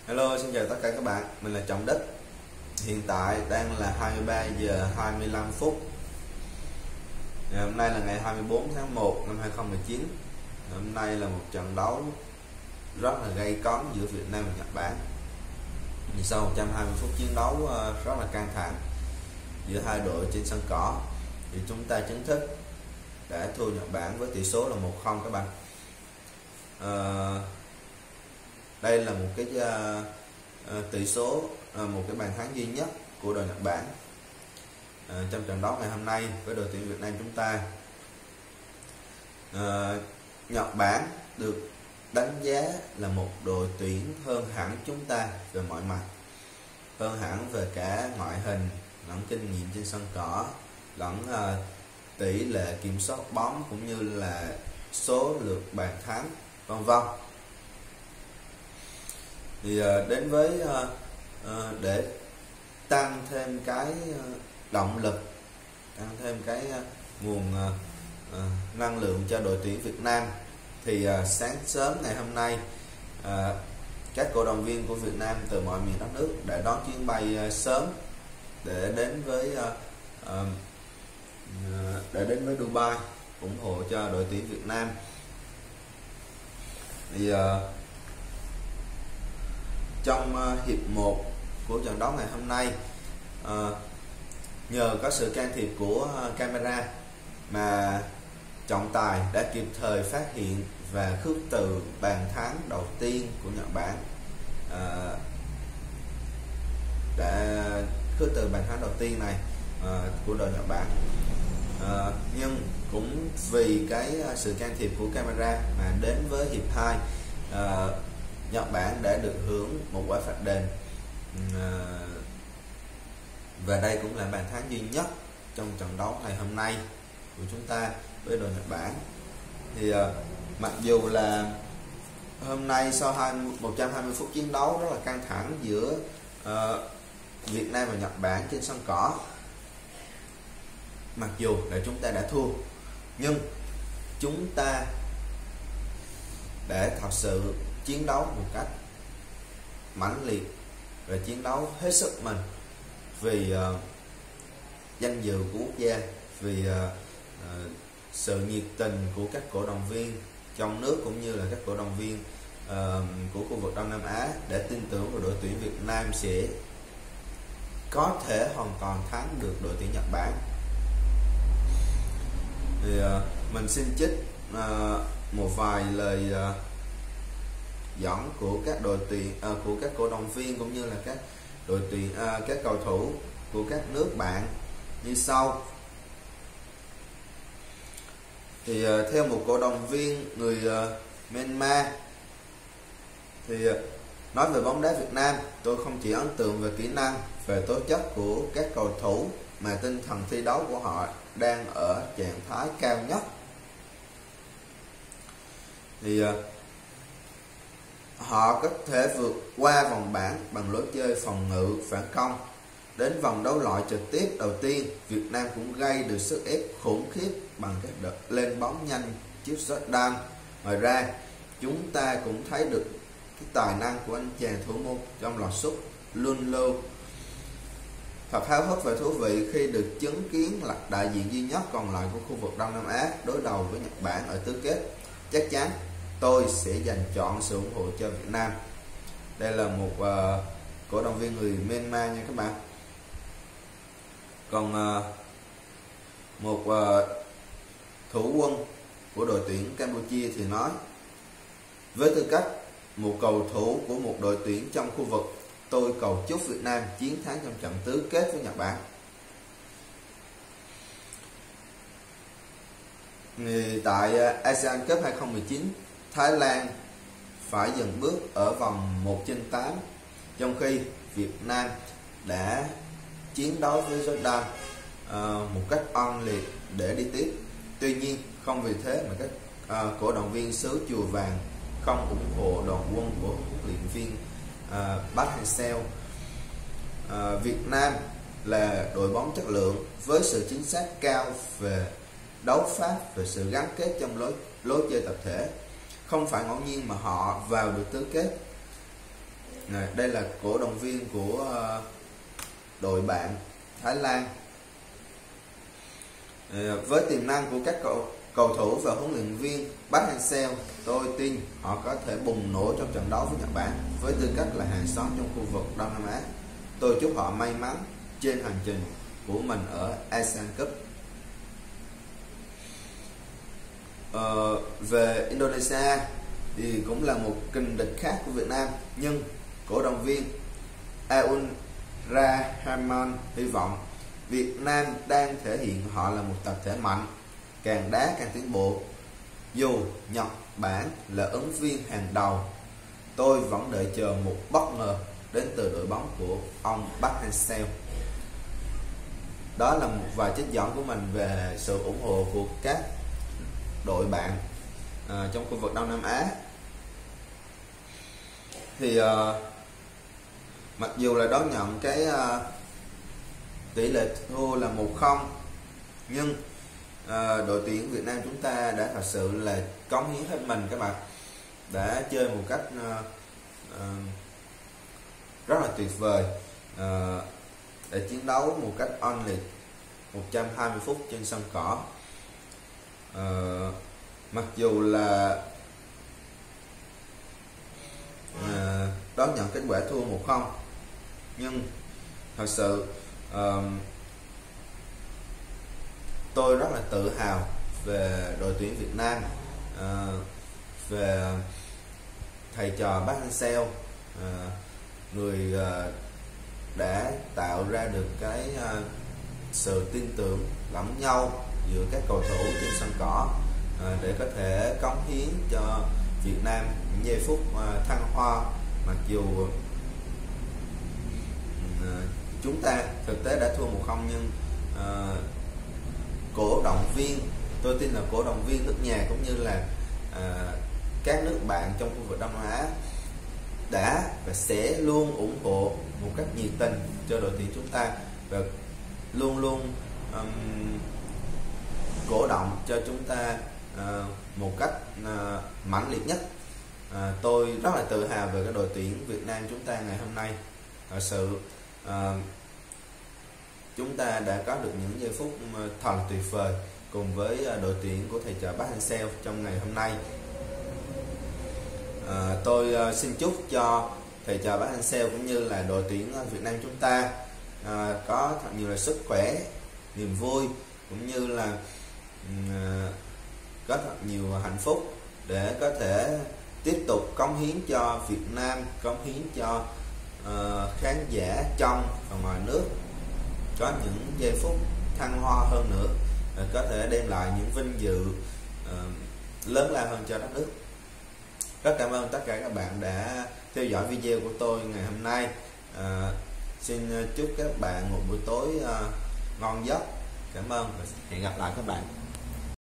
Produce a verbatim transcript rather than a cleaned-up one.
Hello, xin chào tất cả các bạn, mình là Trọng Đức. Hiện tại đang là hai mươi ba giờ hai mươi lăm phút. Ngày hôm nay là ngày hai mươi bốn tháng một năm hai không một chín. Hôm nay là một trận đấu rất là gay cấn giữa Việt Nam và Nhật Bản. Sau một trăm hai mươi phút chiến đấu rất là căng thẳng giữa hai đội trên sân cỏ, thì chúng ta chính thức đã thua Nhật Bản với tỷ số là một không các bạn. À, đây là một cái uh, uh, tỷ số uh, một cái bàn thắng duy nhất của đội Nhật Bản uh, trong trận đấu ngày hôm nay với đội tuyển Việt Nam chúng ta. uh, Nhật Bản được đánh giá là một đội tuyển hơn hẳn chúng ta về mọi mặt, hơn hẳn về cả ngoại hình lẫn kinh nghiệm trên sân cỏ, lẫn uh, tỷ lệ kiểm soát bóng cũng như là số lượt bàn thắng vân vân. Thì uh, đến với uh, uh, để tăng thêm cái uh, động lực, tăng thêm cái uh, nguồn uh, uh, năng lượng cho đội tuyển Việt Nam, thì uh, sáng sớm ngày hôm nay uh, các cổ động viên của Việt Nam từ mọi miền đất nước đã đón chuyến bay uh, sớm để đến với uh, uh, để đến với Dubai ủng hộ cho đội tuyển Việt Nam. Thì uh, trong uh, hiệp một của trận đấu ngày hôm nay, uh, nhờ có sự can thiệp của uh, camera mà trọng tài đã kịp thời phát hiện và khước từ bàn thắng đầu tiên của Nhật Bản, uh, đã khước từ bàn thắng đầu tiên này uh, của đội Nhật Bản. Uh, nhưng cũng vì cái uh, sự can thiệp của camera mà đến với hiệp hai, uh, Nhật Bản đã được hưởng một quả phạt đền, uh, và đây cũng là bàn thắng duy nhất trong trận đấu ngày hôm nay của chúng ta với đội Nhật Bản. Thì uh, mặc dù là hôm nay sau một trăm hai mươi phút chiến đấu rất là căng thẳng giữa uh, Việt Nam và Nhật Bản trên sân cỏ, mặc dù là chúng ta đã thua, nhưng chúng ta đã thật sự chiến đấu một cách mãnh liệt và chiến đấu hết sức mình vì uh, danh dự của quốc gia, vì uh, uh, sự nhiệt tình của các cổ động viên trong nước cũng như là các cổ động viên uh, của khu vực Đông Nam Á đã tin tưởng vào đội tuyển Việt Nam sẽ có thể hoàn toàn thắng được đội tuyển Nhật Bản. Thì uh, mình xin trích uh, một vài lời uh, dẫn của các đội tuyển uh, của các cổ động viên cũng như là các đội tuyển uh, các cầu thủ của các nước bạn như sau. Thì uh, theo một cổ động viên người uh, Myanmar, thì uh, nói về bóng đá Việt Nam, tôi không chỉ ấn tượng về kỹ năng, về tố chất của các cầu thủ, mà tinh thần thi đấu của họ đang ở trạng thái cao nhất. Thì uh, họ có thể vượt qua vòng bảng bằng lối chơi phòng ngự phản công. Đến vòng đấu loại trực tiếp đầu tiên, Việt Nam cũng gây được sức ép khủng khiếp bằng các đợt lên bóng nhanh trước Jordan. Ngoài ra, chúng ta cũng thấy được cái tài năng của anh chàng thủ môn trong loạt sút Lunlo. Thật háo hức và thú vị khi được chứng kiến là đại diện duy nhất còn lại của khu vực Đông Nam Á đối đầu với Nhật Bản ở tứ kết. Chắc chắn tôi sẽ dành chọn sự ủng hộ cho Việt Nam. Đây là một uh, cổ động viên người Myanmar nha các bạn. Còn uh, một uh, thủ quân của đội tuyển Campuchia thì nói: với tư cách một cầu thủ của một đội tuyển trong khu vực, tôi cầu chúc Việt Nam chiến thắng trong trận tứ kết với Nhật Bản. Thì tại ASEAN Cup hai không một chín, Thái Lan phải dừng bước ở vòng một trên tám, trong khi Việt Nam đã chiến đấu với Jordan uh, một cách oanh liệt để đi tiếp. Tuy nhiên, không vì thế mà các uh, cổ động viên xứ Chùa Vàng không ủng hộ đoàn quân của huấn luyện viên uh, Park Hang-seo. Uh, Việt Nam là đội bóng chất lượng với sự chính xác cao về đấu pháp, về sự gắn kết trong lối lối chơi tập thể. Không phải ngẫu nhiên mà họ vào được tứ kết. Này, đây là cổ động viên của uh, đội bạn Thái Lan. Uh, với tiềm năng của các cầu, cầu thủ và huấn luyện viên Park Hang-seo, tôi tin họ có thể bùng nổ trong trận đấu với Nhật Bản. Với tư cách là hàng xóm trong khu vực Đông Nam Á, tôi chúc họ may mắn trên hành trình của mình ở Asian Cup. Uh, về Indonesia thì cũng là một kình địch khác của Việt Nam, nhưng cổ động viên Aun Rahman hy vọng Việt Nam đang thể hiện họ là một tập thể mạnh, càng đá càng tiến bộ. Dù Nhật Bản là ứng viên hàng đầu, tôi vẫn đợi chờ một bất ngờ đến từ đội bóng của ông Park Hang-seo. Đó là một vài trích dẫn của mình về sự ủng hộ của các đội bạn uh, trong khu vực Đông Nam Á. Thì uh, mặc dù là đón nhận cái uh, tỷ lệ thua là một không, nhưng uh, đội tuyển Việt Nam chúng ta đã thật sự là cống hiến hết mình các bạn, đã chơi một cách uh, uh, rất là tuyệt vời, uh, để chiến đấu một cách oanh liệt một trăm hai mươi phút trên sân cỏ. Uh, mặc dù là uh, đón nhận kết quả thua một không, nhưng thật sự uh, tôi rất là tự hào về đội tuyển Việt Nam, uh, về thầy trò Park Hang-seo, uh, người uh, đã tạo ra được cái uh, sự tin tưởng lẫn nhau giữa các cầu thủ trên sân cỏ, uh, để có thể cống hiến cho Việt Nam những giây phút uh, thăng hoa. Mặc dù uh, chúng ta thực tế đã thua một không, nhưng uh, cổ động viên, tôi tin là cổ động viên nước nhà cũng như là uh, các nước bạn trong khu vực Đông Nam Á đã và sẽ luôn ủng hộ một cách nhiệt tình cho đội tuyển chúng ta, và luôn luôn um, cổ động cho chúng ta uh, một cách uh, mãnh liệt nhất. Uh, tôi rất là tự hào về cái đội tuyển Việt Nam chúng ta ngày hôm nay. Thật sự uh, chúng ta đã có được những giây phút thật tuyệt vời cùng với đội tuyển của thầy trò Park Hang-seo trong ngày hôm nay. À, tôi uh, xin chúc cho thầy trò Park Hang-seo cũng như là đội tuyển Việt Nam chúng ta uh, có thật nhiều là sức khỏe, niềm vui, cũng như là uh, có thật nhiều hạnh phúc để có thể tiếp tục cống hiến cho Việt Nam, cống hiến cho uh, khán giả trong và ngoài nước có những giây phút thăng hoa hơn nữa, để có thể đem lại những vinh dự uh, lớn lao hơn cho đất nước. Rất cảm ơn tất cả các bạn đã theo dõi video của tôi ngày hôm nay. À, xin chúc các bạn một buổi tối uh, ngon giấc. Cảm ơn và hẹn gặp lại các bạn.